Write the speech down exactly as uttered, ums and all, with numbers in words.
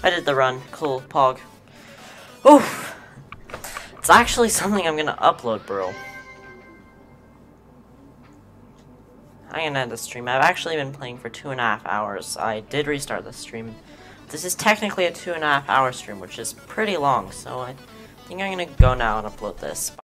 I did the run. Cool, Pog. Oof! It's actually something I'm gonna upload, bro. I'm gonna end the stream. I've actually been playing for two and a half hours. I did restart the stream. This is technically a two and a half hour stream, which is pretty long, so I think I'm gonna go now and upload this.